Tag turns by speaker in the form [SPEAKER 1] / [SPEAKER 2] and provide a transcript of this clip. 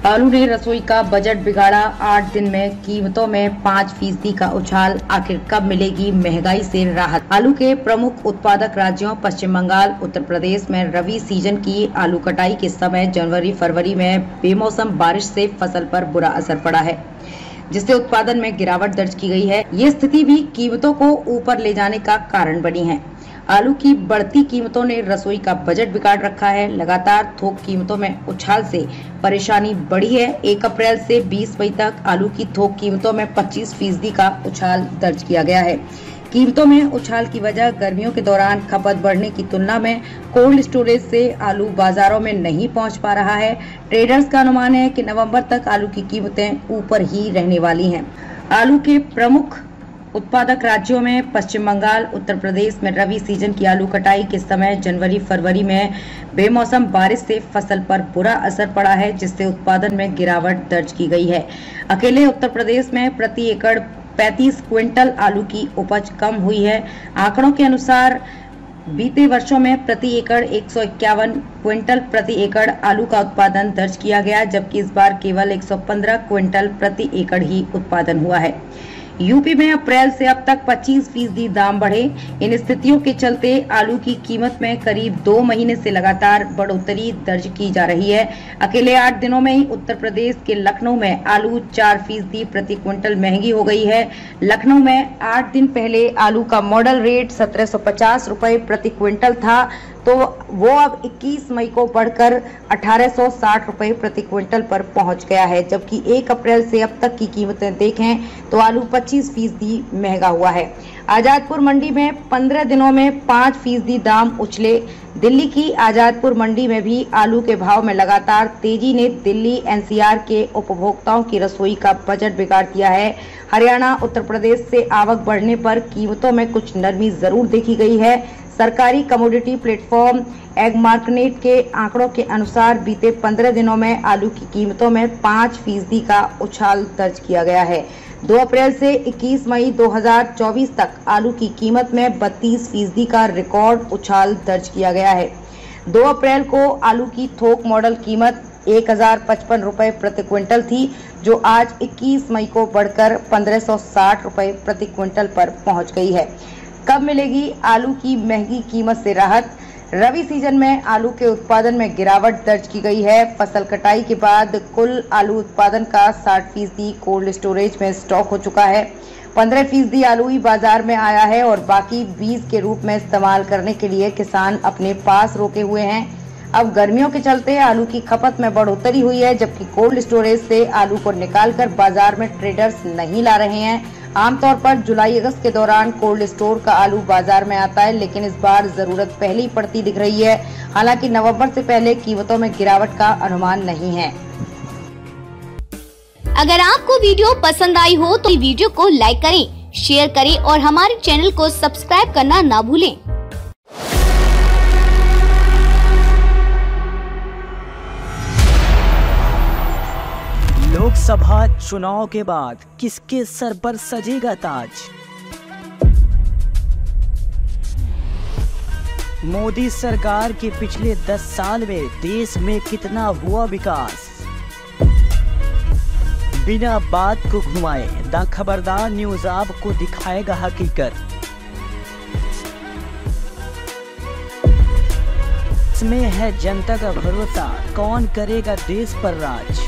[SPEAKER 1] आलू ने रसोई का बजट बिगाड़ा, 8 दिन में कीमतों में 5% का उछाल। आखिर कब मिलेगी महंगाई से राहत? आलू के प्रमुख उत्पादक राज्यों पश्चिम बंगाल, उत्तर प्रदेश में रबी सीजन की आलू कटाई के समय जनवरी फरवरी में बेमौसम बारिश से फसल पर बुरा असर पड़ा है, जिससे उत्पादन में गिरावट दर्ज की गई है। ये स्थिति भी कीमतों को ऊपर ले जाने का कारण बनी है। आलू की बढ़ती कीमतों ने रसोई का बजट बिगाड़ रखा है। लगातार थोक कीमतों में उछाल से परेशानी बढ़ी है। 1 अप्रैल से 20 मई तक आलू की थोक कीमतों में 25% का उछाल दर्ज किया गया है। कीमतों में उछाल की वजह गर्मियों के दौरान खपत बढ़ने की तुलना में कोल्ड स्टोरेज से आलू बाजारों में नहीं पहुंच पा रहा है। ट्रेडर्स का अनुमान है कि नवंबर तक आलू की कीमतें ऊपर ही रहने वाली हैं। आलू के प्रमुख उत्पादक राज्यों में पश्चिम बंगाल, उत्तर प्रदेश में रबी सीजन की आलू कटाई के समय जनवरी फरवरी में बेमौसम बारिश से फसल पर बुरा असर पड़ा है, जिससे उत्पादन में गिरावट दर्ज की गई है। अकेले उत्तर प्रदेश में प्रति एकड़ 35 क्विंटल आलू की उपज कम हुई है। आंकड़ों के अनुसार बीते वर्षों में प्रति एकड़ 151 क्विंटल प्रति एकड़ आलू का उत्पादन दर्ज किया गया, जबकि इस बार केवल 115 क्विंटल प्रति एकड़ ही उत्पादन हुआ है। यूपी में अप्रैल से अब तक 25% दाम बढ़े। इन स्थितियों के चलते आलू की कीमत में करीब 2 महीने से लगातार बढ़ोतरी दर्ज की जा रही है। अकेले 8 दिनों में ही उत्तर प्रदेश के लखनऊ में आलू 4% प्रति क्विंटल महंगी हो गई है। लखनऊ में 8 दिन पहले आलू का मॉडल रेट 1750 रुपए प्रति क्विंटल था, तो वो अब 21 मई को बढ़कर 1860 रुपए प्रति क्विंटल पर पहुंच गया है, जबकि 1 अप्रैल से अब तक की कीमतें देखें तो आलू 25% महंगा हुआ है। आजादपुर मंडी में 15 दिनों में 5% दाम उछले। दिल्ली की आजादपुर मंडी में भी आलू के भाव में लगातार तेजी ने दिल्ली एनसीआर के उपभोक्ताओं की रसोई का बजट बिगाड़ दिया है। हरियाणा, उत्तर प्रदेश से आवक बढ़ने पर कीमतों में कुछ नरमी जरूर देखी गई है। सरकारी कमोडिटी प्लेटफॉर्म एग मार्केट के आंकड़ों के अनुसार बीते 15 दिनों में आलू की कीमतों में 5% का उछाल दर्ज किया गया है। 2 अप्रैल से 21 मई 2024 तक आलू की कीमत में 32% का रिकॉर्ड उछाल दर्ज किया गया है। 2 अप्रैल को आलू की थोक मॉडल कीमत 1055 रुपए प्रति क्विंटल थी, जो आज 21 मई को बढ़कर 1560 रुपए प्रति क्विंटल पर पहुंच गई है। कब मिलेगी आलू की महंगी कीमत से राहत? रबी सीजन में आलू के उत्पादन में गिरावट दर्ज की गई है। फसल कटाई के बाद कुल आलू उत्पादन का 60% कोल्ड स्टोरेज में स्टॉक हो चुका है। 15% आलू ही बाजार में आया है और बाकी बीज के रूप में इस्तेमाल करने के लिए किसान अपने पास रोके हुए हैं। अब गर्मियों के चलते आलू की खपत में बढ़ोतरी हुई है, जबकि कोल्ड स्टोरेज से आलू को निकालकर बाजार में ट्रेडर्स नहीं ला रहे हैं। आमतौर पर जुलाई अगस्त के दौरान कोल्ड स्टोर का आलू बाजार में आता है, लेकिन इस बार जरूरत पहले ही पड़ती दिख रही है। हालांकि नवंबर से पहले कीमतों में गिरावट का अनुमान नहीं है।
[SPEAKER 2] अगर आपको वीडियो पसंद आई हो तो वीडियो को लाइक करें, शेयर करें और हमारे चैनल को सब्सक्राइब करना ना भूलें।
[SPEAKER 3] लोकसभा चुनाव के बाद किसके सर पर सजेगा ताज? मोदी सरकार के पिछले 10 साल में देश में कितना हुआ विकास? बिना बात को घुमाए द खबरदार न्यूज आपको दिखाएगा हकीकत। इसमें है जनता का भरोसा, कौन करेगा देश पर राज?